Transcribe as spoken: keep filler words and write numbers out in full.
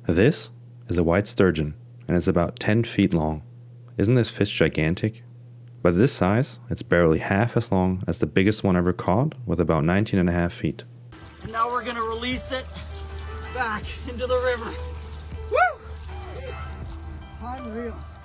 This is a white sturgeon, and it's about ten feet long. Isn't this fish gigantic? But at this size, it's barely half as long as the biggest one ever caught, with about nineteen and a half feet. And now we're gonna release it back into the river. Woo! Unreal.